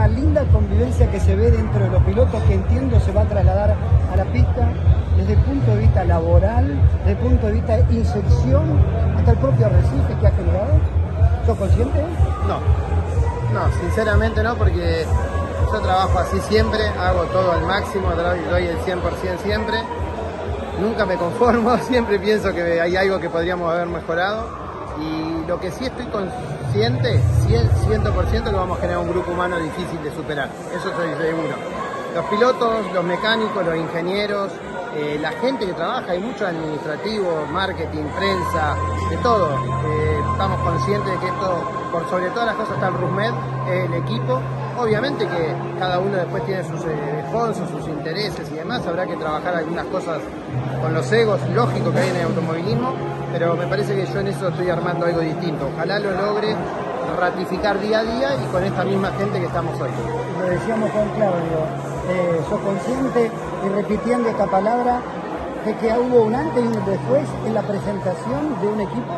una linda convivencia que se ve dentro de los pilotos, que entiendo se va a trasladar a la pista desde el punto de vista laboral, desde el punto de vista de inserción, hasta el propio arrecife que ha generado. ¿Sos consciente? No, sinceramente no, porque yo trabajo así siempre, hago todo al máximo, doy el 100% siempre. Nunca me conformo, siempre pienso que hay algo que podríamos haber mejorado. Y lo que sí estoy consciente, 100% que vamos a generar un grupo humano difícil de superar. Eso estoy seguro. Los pilotos, los mecánicos, los ingenieros, la gente que trabaja, hay mucho administrativo, marketing, prensa, de todo. Estamos conscientes de que esto, por sobre todas las cosas, está el RUSMED, el equipo. Obviamente que cada uno después tiene sus sponsors, sus intereses y demás. Habrá que trabajar algunas cosas con los egos, lógico que hay en el automovilismo, pero me parece que yo en eso estoy armando algo distinto. Ojalá lo logre ratificar día a día y con esta misma gente que estamos hoy. Lo decíamos con Claudio, sos consciente y repitiendo esta palabra de que hubo un antes y un después en la presentación de un equipo.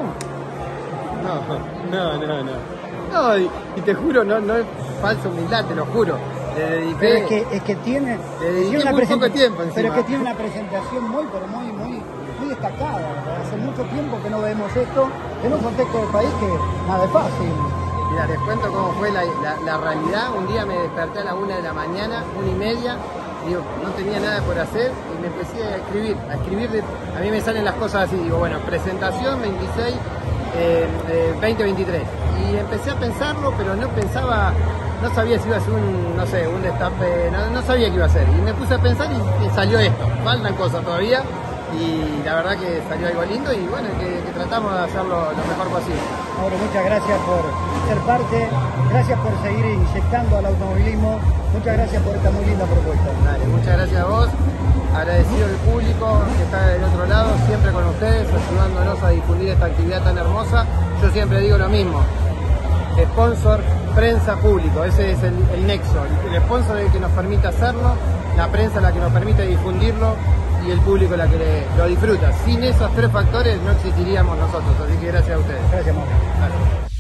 No, y te juro, no es falsa humildad, te lo juro. Le dediqué, pero es que tiene una muy poco tiempo encima. Pero es que tiene una presentación muy destacada. Hace mucho tiempo que no vemos esto en un contexto del país que nada es fácil. Mira, les cuento cómo fue la realidad. Un día me desperté a las 1 de la mañana, 1:30, digo, no tenía nada por hacer y me empecé a escribir. A mí me salen las cosas así, digo, bueno, presentación 26, 2023. Y empecé a pensarlo, pero no sabía si iba a ser un destape, no sabía qué iba a hacer. Y me puse a pensar y salió esto. Faltan cosas todavía y la verdad que salió algo lindo y bueno, que tratamos de hacerlo lo mejor posible. Mauro, muchas gracias por ser parte, gracias por seguir inyectando al automovilismo, muchas gracias por esta muy linda propuesta. Dale, muchas gracias a vos, agradecido al público que está del otro lado, siempre con ustedes, ayudándonos a difundir esta actividad tan hermosa. Yo siempre digo lo mismo, sponsor, prensa, público, ese es el nexo. El sponsor es el que nos permite hacerlo, la prensa es la que nos permite difundirlo y el público es la que lo disfruta. Sin esos tres factores no existiríamos nosotros, así que gracias a ustedes. Gracias, Mauro. Gracias.